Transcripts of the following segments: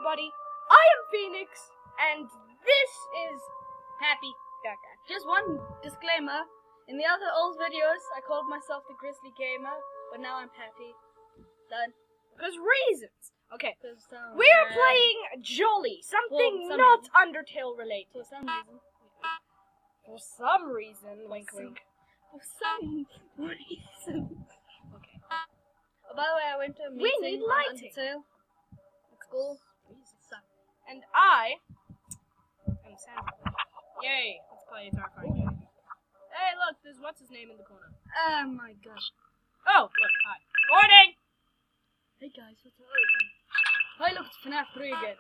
everybody. I am Phoenix, and this is Happy Gaga. Just one disclaimer. In the other old videos, I called myself the Grizzly Gamer, but now I'm Happy. Done. Because reasons. Okay. We're playing Jolly, something not Undertale related. For some reason. For some reason. Wink, wink. For some reason. Okay. Oh, by the way, I went to a meeting. We need lighting. Undertale. It's cool. And I am Santa. Yay! Let's play a terrifying game. Hey, look, there's what's his name in the corner. Oh my god. Oh, look, hi. Morning! Hey guys, what's up? Hi, look, it's FNAF 3 again.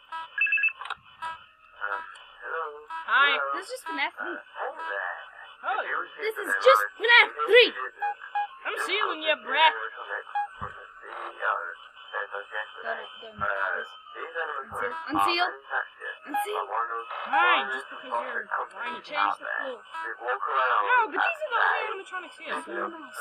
Hello. Hi. This is just FNAF 3. Oh, This is just FNAF 3! I'm sealing your breath. Unseal. Unseal. Fine, just because you're trying to change the floor. No, but these are the only animatronics here, so...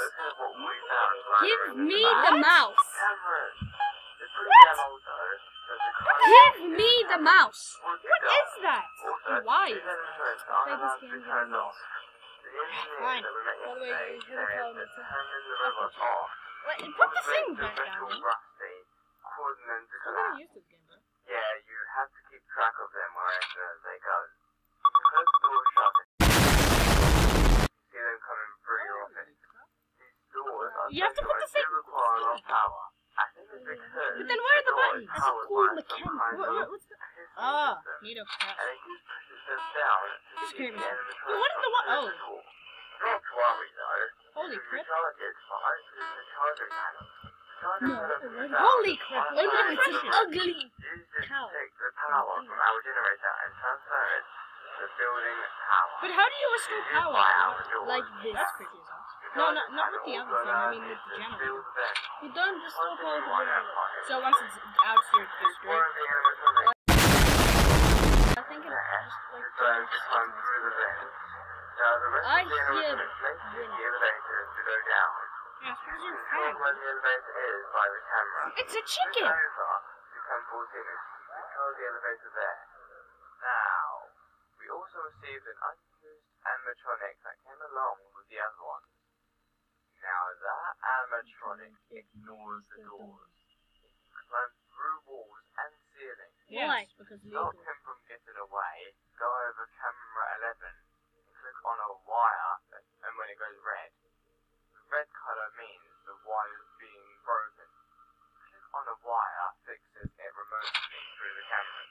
Give me the mouse. What? Give me the mouse. What is that? Why? Play this game, give me the mouse. Fine. By the way, you hear the cloud, it's Wait, put the thing back down. I'm gonna use this game, bro. Yeah, you have to keep track of them wherever they go. If you close the door shut, see them coming through your office. These doors are You have to put the thing. require a lot of power. I think it's because But then where are the buttons? That's a cool mechanic. What's the... Ah, neato crap. and it just pushes them down to Just see kidding. the enemy But what is the what? Oh, Not to worry though. holy crap. Recharges fine through the charger panel. Holy crap, look at it, it's an ugly This cow. takes the power from our generator and transfer it to the building power. But how do you restore power? Like this. That's creepy as hell. No, not with the other thing, I mean with the generator. You don't restore power to generator. So once it's out, you're destroyed. I think it just So just run through the vents. So the rest I of the hear animatronics make the elevator to go down. Yeah, suppose you're You can see where the elevator is by the camera. It's a Look chicken! over to Camp 14 and control the elevator there. Now, we also received an unused animatronic that came along with the other ones. Now that animatronic ignores the doors. It can climb through walls and ceilings. Why? Yes. Because Stop legal. him from getting away. Go over camera 11 and click on a wire, and when it goes red, the red colour means the wire is being broken. Click on a wire, fixes it remotely through the camera.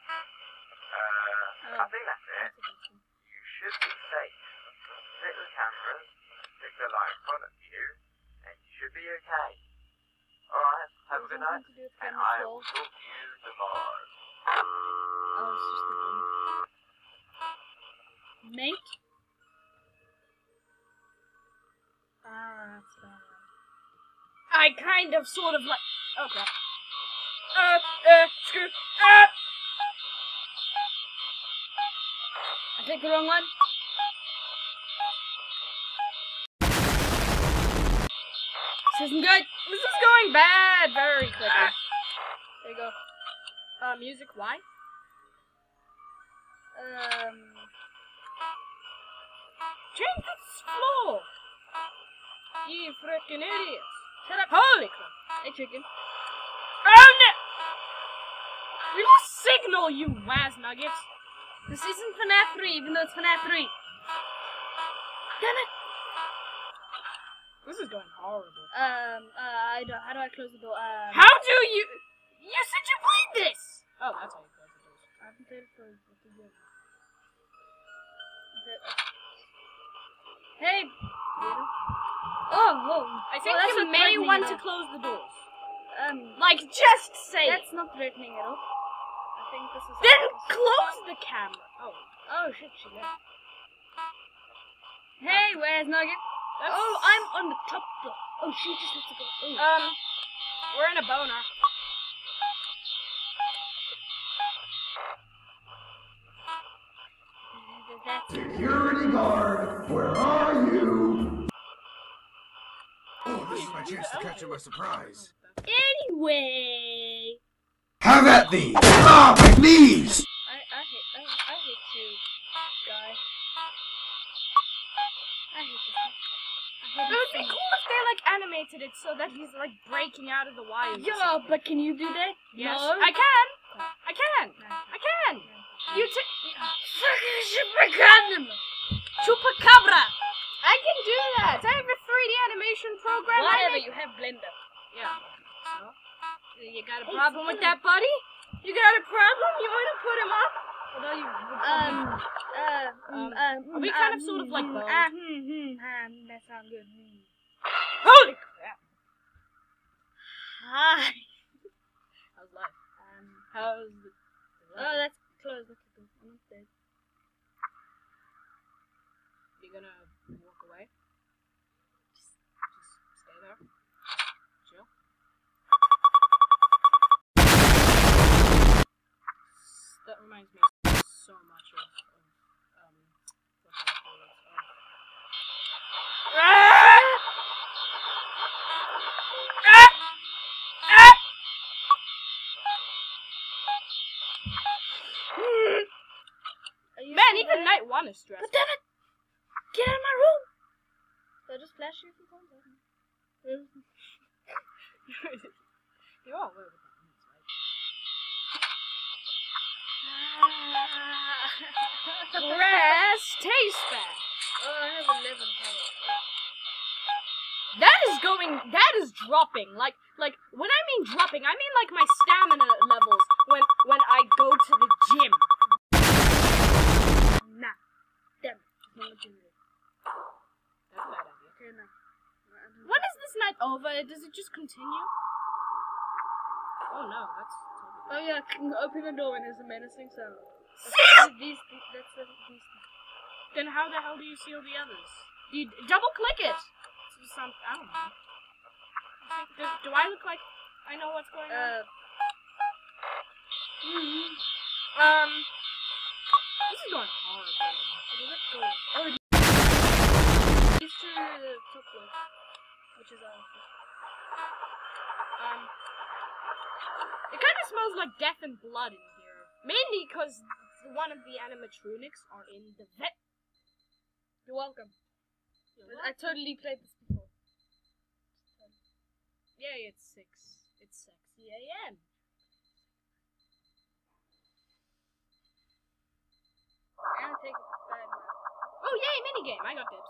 I think that's it. You should be safe. Click the cameras, click the light in front of you, and you should be okay. Alright, have a good night, Something to do with and camera I control. will talk to you tomorrow. Oh, it's just the game. Mate? Ah, that's bad. I kind of, sort of like... Oh, crap. Screw... I picked the wrong one. This isn't good. This is going bad very quickly. There you go. Music, why? Change this floor! You frickin' idiots! Shut up. Holy crap! Hey, chicken. Oh no! We lost signal, you Waz Nuggets! This isn't FNAF 3, even though it's FNAF 3. Damn it! This is going horrible. How do I close the door? How do you... You said you played this! Oh, that's how you close the doors. I haven't played it for a year. Hey! Weirdo. Oh! I think that's you not may threatening want at to all. close the doors. Like, Just say it! that's not threatening at all. I think this is... Then close the camera! Oh. Oh, shit, she left. Hey, where's Nugget? That's... Oh, I'm on the top floor. Oh, she just has to go. Oh. We're in a boner. Security guard, where are you? Oh, this is my chance to catch him by surprise. Anyway. Have at these. Ah, my knees! I hate you, guy. I hate this guy. It would be cool if they like animated it so that he's like breaking out of the wires. Yeah, but can you do that? Yes, No. I can. I can. I can. You Chupacabra! I can do that. I have a 3D animation program. Whatever, you have Blender. Yeah. So, you got a problem with that, buddy? You got a problem? You want to put him up? Although you we kind of sort of like both. That sounds good. Holy crap! Hi. How's life? How's the? Oh, that's close. Look at this. I'm dead. You gonna walk away? Just stay there. Chill. That reminds me so much of what's it called? Man, even night one is stressful. But damn it! Get out of my room! So I just flash you a few times? You're all over the place, right? Press taste back. Oh, I have 11 power. That is dropping. Like, when I mean dropping, I mean like my stamina levels when I go to the gym. Nah. Damn it. That's a bad idea. Okay, no. When is this night over? Does it just continue? Oh no, that's totally... Oh yeah, open the door when there's a menacing sound. These. Then how the hell do you seal the others? Do you double click it? I don't know. Do I look like I know what's going on? This is going horribly. Where does it go? Oh, these two are the top floor, which is our It kind of smells like death and blood in here. Mainly because one of the animatronics are in the vet. You're welcome. I totally played this before. Yay, it's 6. It's sexy AM. And take it back now. Oh, yay, minigame. I got dibs.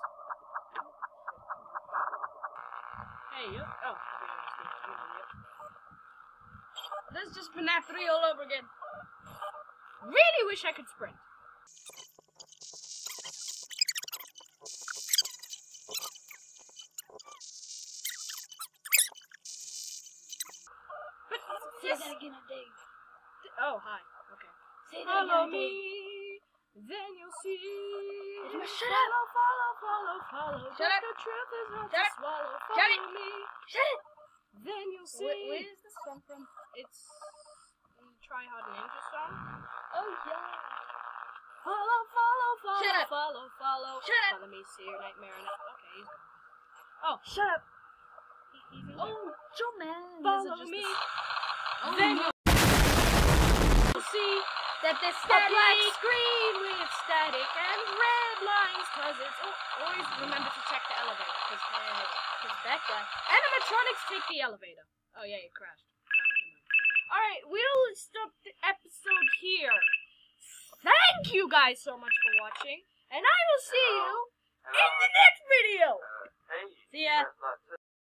Hey, you. Oh, This is just FNAF 3 all over again. really wish I could sprint. Say that again a day. Oh, hi. Okay. Say that Follow again a day. me, then you'll see. Shut up. Follow. Shut but up. the truth is hard Shut to up. swallow. Shut it. Follow me, Shut it. then you'll see. Where is this song from? It's Try Hard Ninja song. Oh yeah. Follow. Shut up. Follow. Shut up. Follow me, see your nightmare. Okay, he's gone. Oh, shut up. He's in there. Oh, Joe Man. Follow me. Oh, Then no. you'll see That this a black screen with static and red lines. Cause it's always remember to check the elevator. Cause that guy. animatronics take the elevator. Oh yeah, it crashed. Alright, we'll stop the episode here. Thank you guys so much for watching, and I will see you in the next video. Hey, See ya. that's